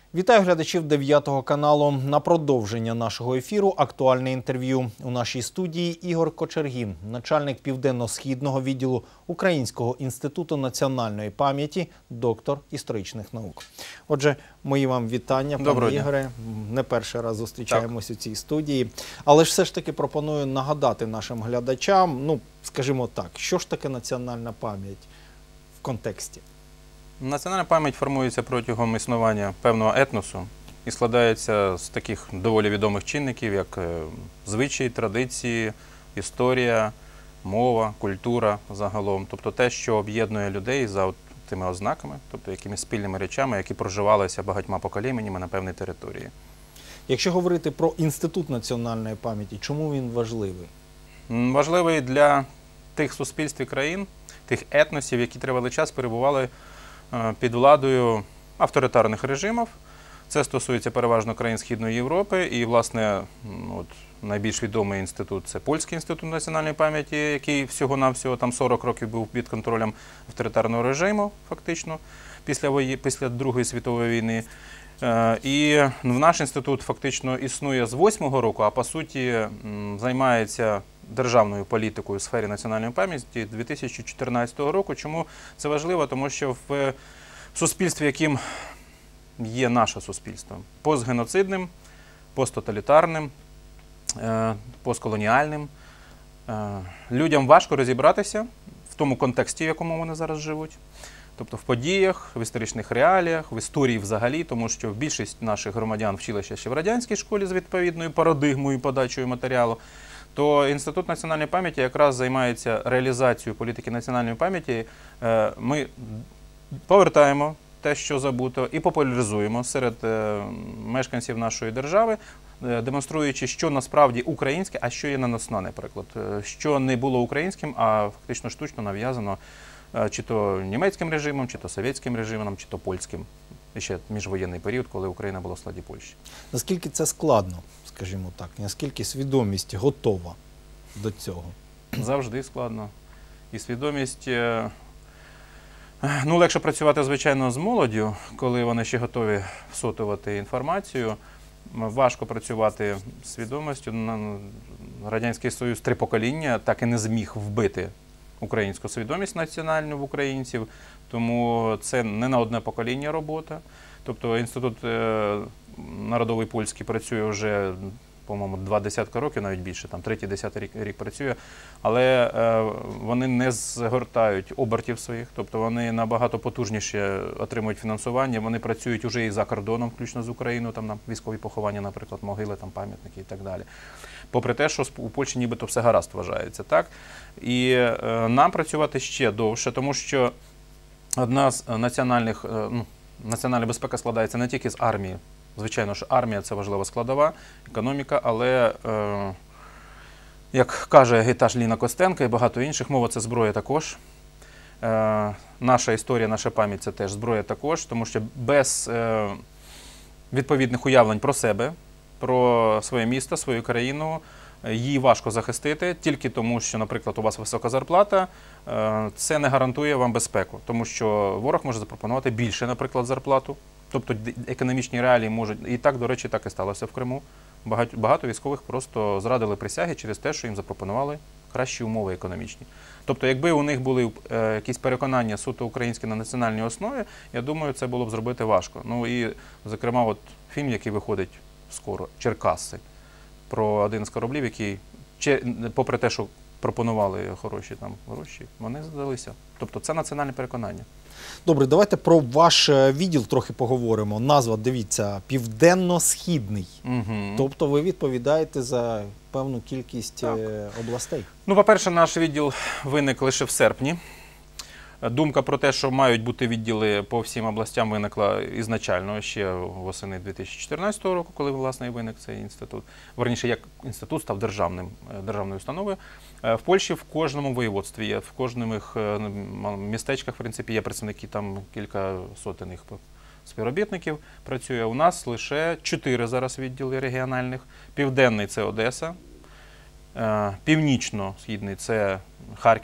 Вітаю глядачів 9 каналу. На продовження нашого ефіру актуальне інтерв'ю. У нашій студії Ігор Кочергін, начальник Південно-Східного відділу Українського інституту національної пам'яті, доктор історичних наук. Отже, мої вам вітання, пане Ігоре. Не перший раз зустрічаємось у цій студії. Але ж все ж таки пропоную нагадати нашим глядачам, скажімо так, що ж таке національна пам'ять в контексті? Національна пам'ять формується протягом існування певного етносу і складається з таких доволі відомих чинників, як звичаї, традиції, історія, мова, культура загалом. Тобто те, що об'єднує людей за тими ознаками, тобто якимись спільними речами, які проживалися багатьма поколіннями на певній території. Якщо говорити про Інститут національної пам'яті, чому він важливий? Важливий для тих суспільств і країн, тих етносів, які тривалий час перебували під владою авторитарних режимів. Це стосується переважно країн Східної Європи. І, власне, найбільш відомий інститут – це Польський інститут національної пам'яті, який всього-навсього там 40 років був під контролем авторитарного режиму, фактично, після Другої світової війни. І наш інститут фактично існує з 2008 року, а по суті займається державною політикою у сфері національної пам'яті 2014 року. Чому це важливо? Тому що в суспільстві, яким є наше суспільство, постгеноцидним, посттоталітарним, постколоніальним, людям важко розібратися в тому контексті, в якому вони зараз живуть. Тобто в подіях, в історичних реаліях, в історії взагалі, тому що більшість наших громадян вчилися ще в радянській школі з відповідною парадигмою і подачею матеріалу, то Інститут національної пам'яті якраз займається реалізацією політики національної пам'яті. Ми повертаємо те, що забуто, і популяризуємо серед мешканців нашої держави, демонструючи, що насправді українське, а що є наносне, наприклад. Що не було українським, а фактично штучно нав'язано чи то німецьким режимом, чи то совєтським режимом, чи то польським. І ще міжвоєнний період, коли Україна була в складі Польщі. Наскільки це складно, скажімо так, наскільки свідомість готова до цього? Завжди складно. І свідомість, легше працювати, звичайно, з молоддю, коли вони ще готові всотувати інформацію. Важко працювати з свідомістю. Радянський Союз 3 покоління так і не зміг вбити українську свідомість національну в українців, тому це не на одне покоління робота. Тобто Інститут народовий польський працює вже, по-моєму, 20 років, навіть більше, там 3-10 рік працює, але вони не згортають обертів своїх, тобто вони набагато потужніше отримують фінансування, вони працюють уже і за кордоном, включно з Україною, там на військові поховання, наприклад, могили, там пам'ятники і так далі. Попри те, що у Польщі нібито все гаразд вважається, так? І нам працювати ще довше, тому що одна з національна безпека складається не тільки з армії. Звичайно, що армія – це важлива складова, економіка, але, як каже Гейтаж Ліна Костенко і багато інших, мова – це зброя також. Наша історія, наша пам'ять – це теж зброя також, тому що без відповідних уявлень про себе, про своє місто, свою країну, її важко захистити, тільки тому, що, наприклад, у вас висока зарплата, це не гарантує вам безпеку, тому що ворог може запропонувати більше, наприклад, зарплату. Тобто економічні реалії можуть, і так, до речі, так і сталося в Криму. Багато військових просто зрадили присяги через те, що їм запропонували кращі умови економічні. Тобто, якби у них були якісь переконання суто українські на національній основі, я думаю, це було б зробити важко. І, зокрема, фільм, який виходить скоро, «Черкаси», про один з кораблів, який, попри те, що пропонували хороші гроші, вони здалися. Тобто це національне переконання. Добре, давайте про ваш відділ трохи поговоримо. Назва, дивіться, Південно-Східний. Тобто ви відповідаєте за певну кількість областей. По-перше, наш відділ виник лише в серпні. Думка про те, що мають бути відділи по всім областям, виникла ізначально ще восени 2014 року, коли, власне, і виник цей інститут. Верніше, як інститут став державною установою. В Польщі в кожному воєводстві є, в кожному містечках, в принципі, є представники, там кілька сотень їх співробітників працює. У нас лише 4 зараз відділи регіональних. Південний – це Одеса, північно-східний – це Харків,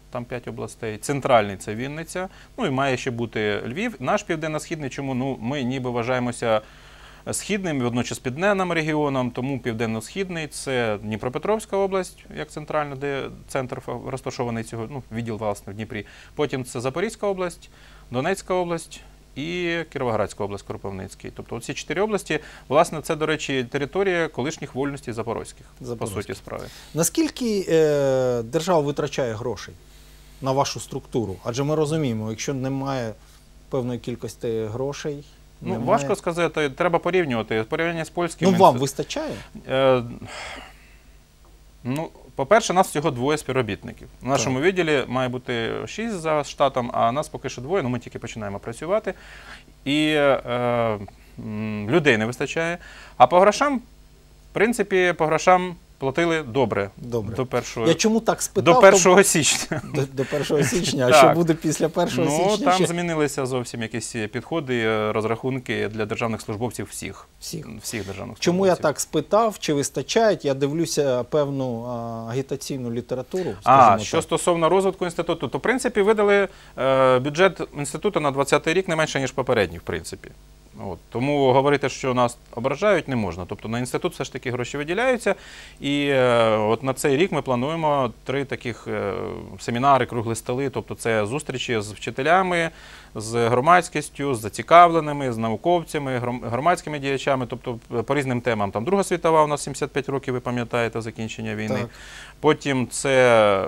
там 5 областей. Центральний – це Вінниця. Ну і має ще бути Львів. Наш південно-східний, чому? Ну, ми ніби вважаємося східним і водночас південним регіоном, тому південно-східний – це Дніпропетровська область, як центральна, де центр розташований цього, ну, відділ, власне, в Дніпрі. Потім це Запорізька область, Донецька область і Кіровоградська область, Кропивницький. Тобто оці 4 області, власне, це, до речі, територія колишніх вольностей запорозьких, по суті справи. Наскільки держава витрачає грошей на вашу структуру? Адже ми розуміємо, якщо немає певної кількості грошей, ну, важко сказати, треба порівнювати. Порівняння з польським... Ну, вам вистачає? Ну, по-перше, нас всього 2 співробітників. В нашому відділі має бути 6 за штатом, а нас поки що 2, ну ми тільки починаємо працювати. І людей не вистачає. А по грошам, в принципі, по грошам платили добре. До 1, я чому так спитав? До 1 січня. До 1 січня, а що буде після 1 січня? Ну, там змінилися зовсім якісь підходи, розрахунки для державних службовців всіх державних службовців. Чому я так спитав, чи вистачають? Я дивлюся певну агітаційну літературу. Що стосовно розвитку інституту, то, в принципі, видали бюджет інституту на 2020 рік не менше, ніж попередній, в принципі. От. Тому говорити, що нас ображають, не можна. Тобто на інститут все ж таки гроші виділяються. І от на цей рік ми плануємо 3 таких семінари, круглі столи. Тобто це зустрічі з вчителями, з громадськістю, з зацікавленими, з науковцями, громадськими діячами. Тобто по різним темам. Там Друга світова у нас 75 років, ви пам'ятаєте, закінчення війни. Так. Потім це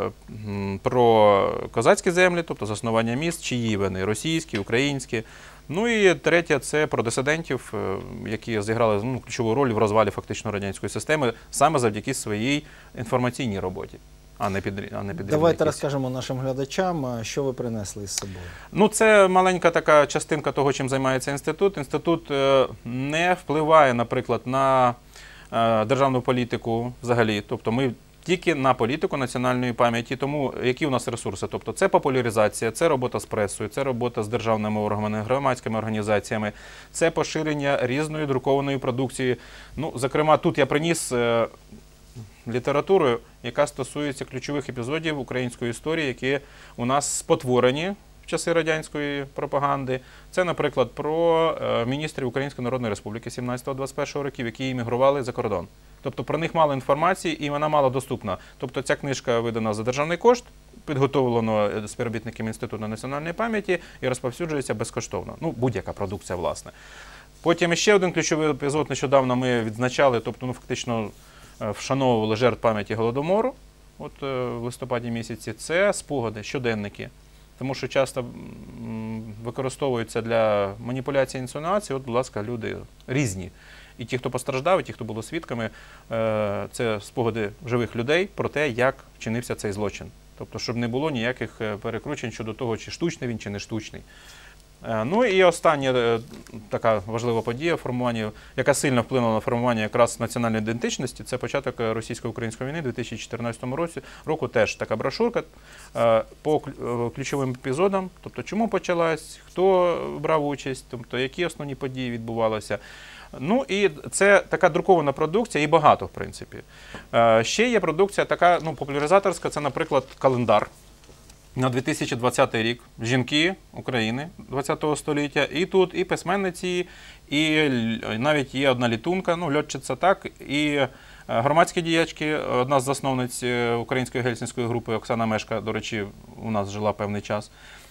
про козацькі землі, тобто заснування міст, чиї вони, російські, українські. Ну і третє – це про дисидентів, які зіграли ключову роль в розвалі фактично радянської системи саме завдяки своїй інформаційній роботі, а не підривній. Давайте розкажемо нашим глядачам, що ви принесли з собою. Ну, це маленька така частинка того, чим займається інститут. Інститут не впливає, наприклад, на державну політику взагалі. Тобто ми тільки на політику національної пам'яті. Тому які у нас ресурси? Тобто це популяризація, це робота з пресою, це робота з державними органами, громадськими організаціями, це поширення різної друкованої продукції. Ну, зокрема, тут я приніс літературу, яка стосується ключових епізодів української історії, які у нас спотворені в часи радянської пропаганди. Це, наприклад, про міністрів Української Народної Республіки 17-21 років, які іммігрували за кордон. Тобто про них мало інформації і вона мало доступна. Тобто ця книжка видана за державний кошт, підготовлено співробітниками Інституту національної пам'яті і розповсюджується безкоштовно. Ну, будь-яка продукція, власне. Потім ще один ключовий епізод нещодавно ми відзначали, тобто, ну, фактично вшановували жертв пам'яті Голодомору, от в листопаді місяці. Це спогади, щоденники. Тому що часто використовуються для маніпуляції і інсинуації, от, будь ласка, люди різні. І ті, хто постраждав, і ті, хто були свідками, це спогади живих людей про те, як вчинився цей злочин. Тобто, щоб не було ніяких перекручень щодо того, чи штучний він, чи не штучний. Ну і остання така важлива подія, яка сильно вплинула на формування якраз національної ідентичності, це початок російсько-української війни у 2014 року. Теж така брошурка по ключовим епізодам, тобто чому почалась, хто брав участь, тобто які основні події відбувалися. Ну і це така друкована продукція, і багато, в принципі. Ще є продукція така, ну, популяризаторська, це, наприклад, календар на 2020 рік. Жінки України ХХ століття. І тут і письменниці, і навіть є одна літунка, ну, льотчиця, так, і громадські діячки, одна з засновниць української гельсінської групи Оксана Мешка, до речі, у нас жила певний час,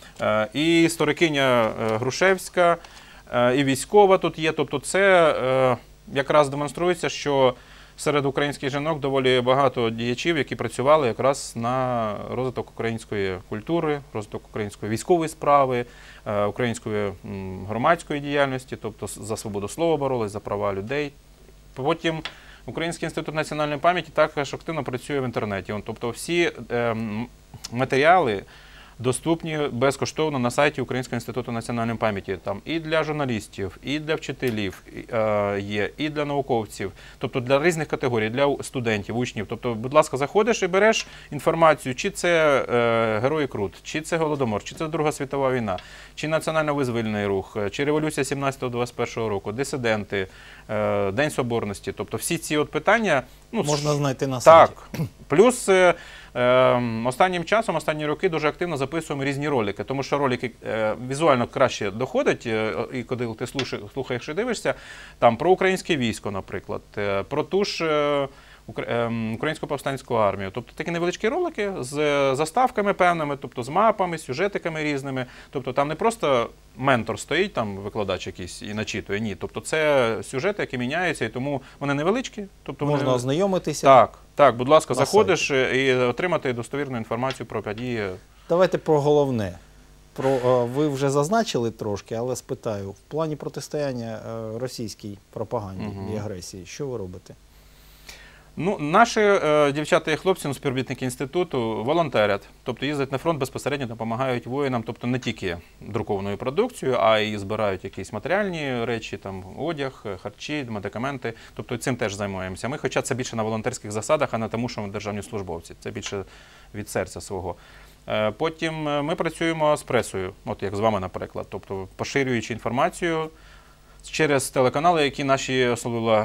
і історикиня Грушевська, і військова тут є. Тобто це якраз демонструється, що серед українських жінок доволі багато діячів, які працювали якраз на розвиток української культури, розвиток української військової справи, української громадської діяльності, тобто за свободу слова боролись, за права людей. Потім Український інститут національної пам'яті також активно працює в інтернеті. Тобто всі матеріали доступні безкоштовно на сайті Українського інституту національної пам'яті. Там і для журналістів, і для вчителів є, і для науковців, тобто для різних категорій, для студентів, учнів. Тобто, будь ласка, заходиш і береш інформацію, чи це Герої Крут, чи це Голодомор, чи це Друга світова війна, чи національно-визвольний рух, чи революція 17-21 року, дисиденти, День Соборності. Тобто всі ці от питання... можна знайти на сайті. Так. Плюс Останнім часом, останні роки дуже активно записуємо різні ролики, тому що ролики візуально краще доходять, і коли ти слухаєш і дивишся, там про українське військо, наприклад, про ту ж Українську повстанську армію. Тобто такі невеличкі ролики з заставками певними, тобто з мапами, сюжетиками різними. Тобто там не просто ментор стоїть, там викладач якийсь і начитує, ні. Тобто це сюжети, які міняються, і тому вони невеличкі. Тобто можна ознайомитися. Так, будь ласка, заходиш і отримати достовірну інформацію про події. Давайте про головне. Ви вже зазначили трошки, але спитаю, в плані протистояння російській пропаганді і агресії, що ви робите? Ну, наші дівчата і хлопці, співробітники інституту, волонтерять, тобто їздять на фронт, безпосередньо допомагають воїнам, тобто не тільки друкованою продукцією, а й збирають якісь матеріальні речі, там, одяг, харчі, медикаменти, тобто цим теж займаємося. Ми, хоча це більше на волонтерських засадах, а не тому, що ми державні службовці, це більше від серця свого. Потім ми працюємо з пресою, от як з вами, наприклад, тобто поширюючи інформацію через телеканали, які наші особливо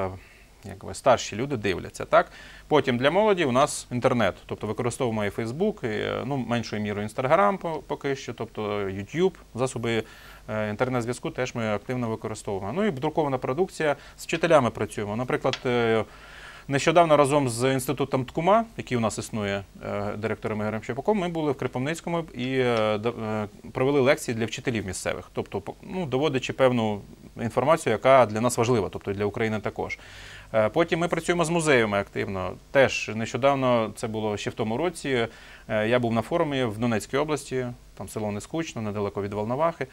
старші люди дивляться. Так? Потім для молоді у нас інтернет, тобто використовуємо і Фейсбук, і, меншою мірою Інстаграм поки що, тобто Ютуб, засоби інтернет-зв'язку теж ми активно використовуємо. Ну і друкована продукція, з вчителями працюємо. Наприклад, нещодавно разом з інститутом ТКУМА, який у нас існує директором Ігорем Щепаком, ми були в Кропивницькому і провели лекції для вчителів місцевих, тобто доводячи певну інформацію, яка для нас важлива, тобто і для України також. Потім ми працюємо з музеями активно. Теж нещодавно, це було ще в тому році, я був на форумі в Донецькій області, там село Нескучно, недалеко від Волновахи.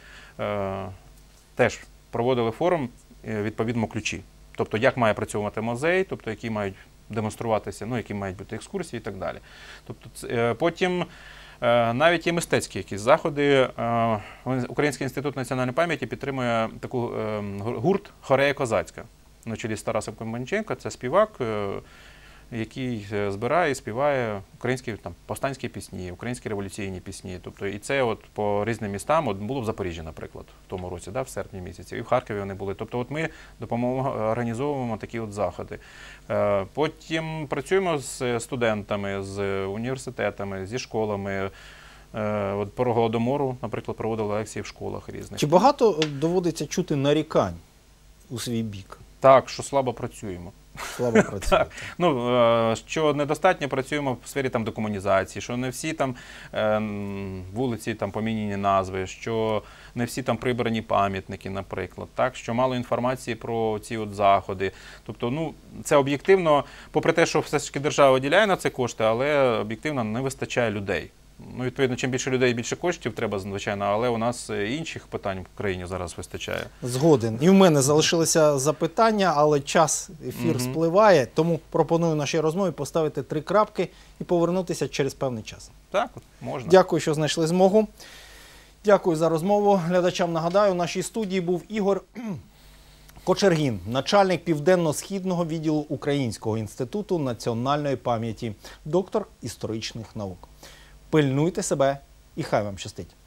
Теж проводили форум, відповідно, ключі. Тобто, як має працювати музей, тобто, які мають демонструватися, які мають бути екскурсії і так далі. Тобто, потім навіть є мистецькі якісь заходи. Український інститут національної пам'яті підтримує таку гурт «Хорея козацька» на чолі з Тарасом Комбанченко. Це співак, який збирає і співає українські повстанські пісні, українські революційні пісні. Тобто, і це по різним містам, було в Запоріжжі, наприклад, в тому році, в серпні місяці, і в Харкові вони були. Тобто, ми організовуємо такі заходи. Потім працюємо з студентами, з університетами, зі школами. Про Голодомору, наприклад, проводили лекції в школах різних. Чи багато доводиться чути нарікань у свій бік? Так, що слабо працюємо. Слабо працюєте. Що недостатньо працюємо в сфері декомунізації, що не всі вулиці помінені назви, що не всі прибрані пам'ятники, наприклад, так, що мало інформації про ці заходи. Тобто, це об'єктивно, попри те, що все ж таки держава виділяє на це кошти, але об'єктивно не вистачає людей. Відповідно, чим більше людей, більше коштів треба, звичайно, але у нас інших питань в країні зараз вистачає. Згоден. І в мене залишилися запитання, але час ефір спливає, тому пропоную нашій розмові поставити 3 крапки і повернутися через певний час. Так, можна. Дякую, що знайшли змогу. Дякую за розмову. Глядачам нагадаю, в нашій студії був Ігор Кочергін, начальник Південно-Східного відділу Українського інституту національної пам'яті, доктор історичних наук. Пильнуйте себе і хай вам щастить.